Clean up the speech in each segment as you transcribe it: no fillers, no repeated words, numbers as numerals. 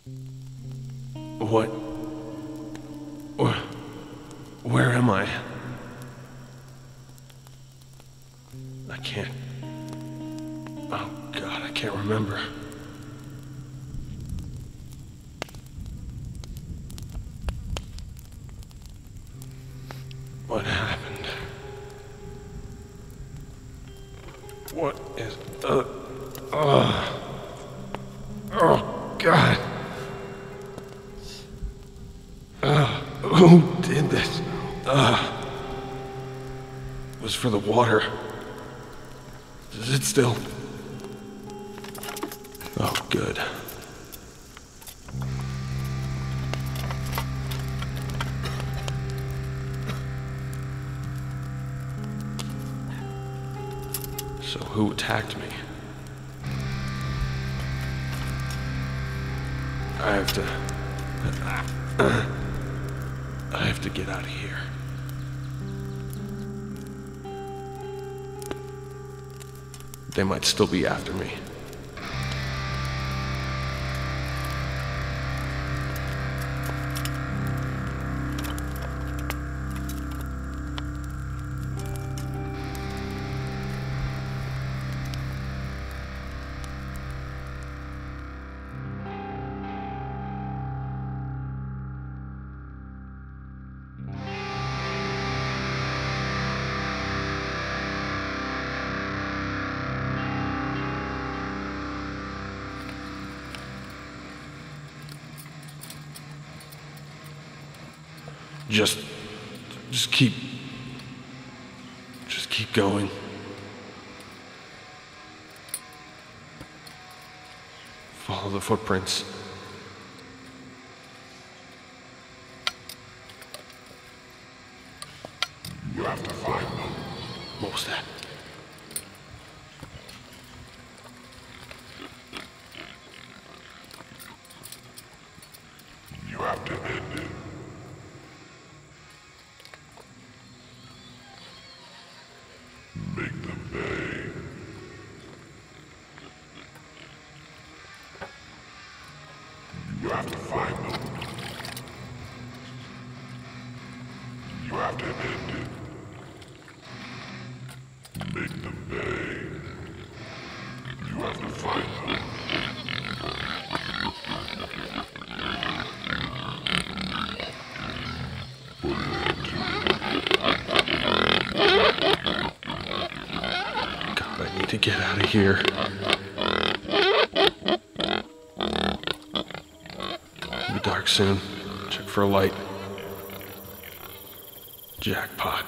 What? Where am I? I can't... Oh, God, I can't remember. What happened? What is... Oh, God. Who did this? It was for the water. Is it still? Oh, good. So who attacked me? I have to get out of here. They might still be after me. Just keep going. Follow the footprints. You have to find them. What was that? You have to end it. Make them pay. You have to find them. You have to end it. Make them pay. You have to find them. Put an end to it. God, I need to get out of here. It'll be dark soon. Check for a light. Jackpot.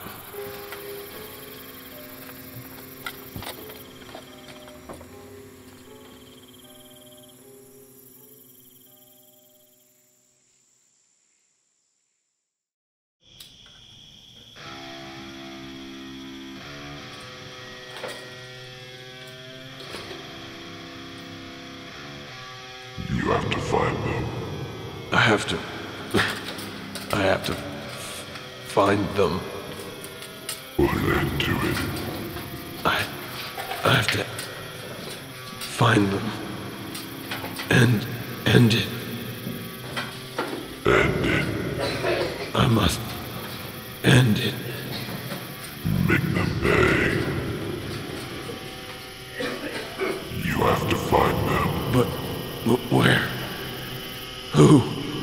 You have to find them. I have to find them. Put an end to it. I have to find them and end it. End it. I must end it. Make them pay. You have to find them. But where? Who?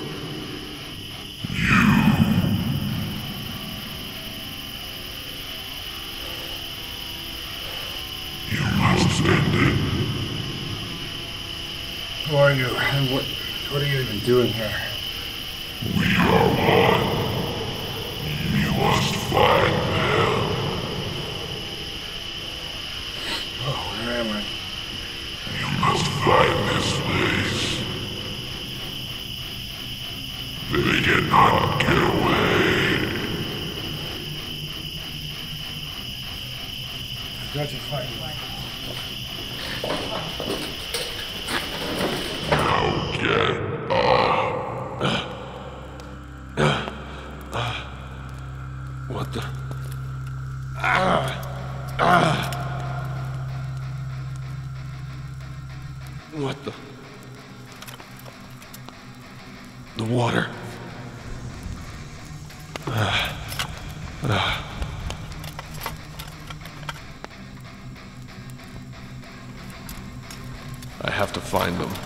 You must end it. Who are you? And what are you even doing here? We are one. You must find them. Oh, where am I? You must find this place. They cannot get away. I've got to find you. Now get up. What the? What the? The water. I have to find them.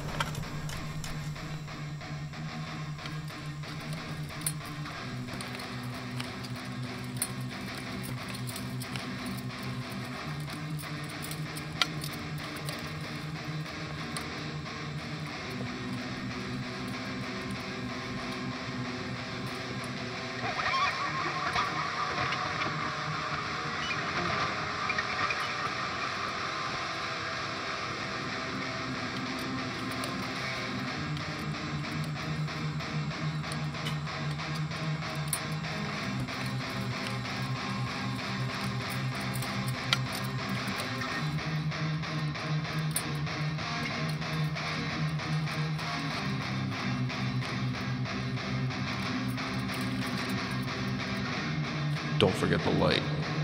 Don't forget the light.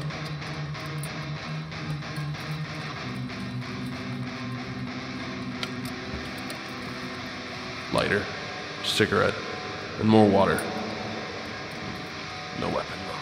Lighter, cigarette, and more water. No weapon, though.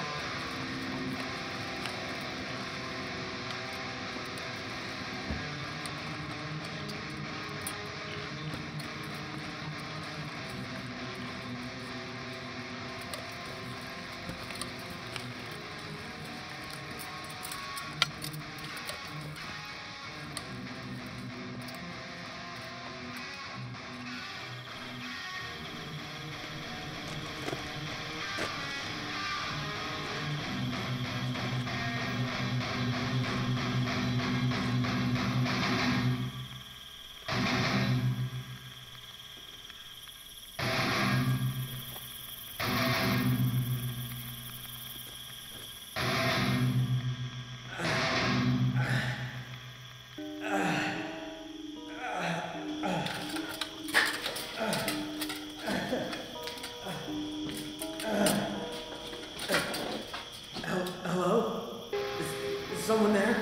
Someone there?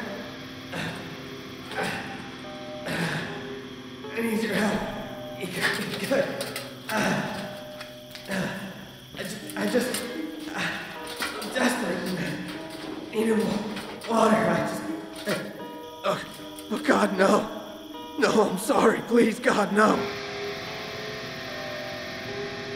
I need your help. Good. I'm desperate. I need more water. Oh, God, no. No, I'm sorry. Please, God, no.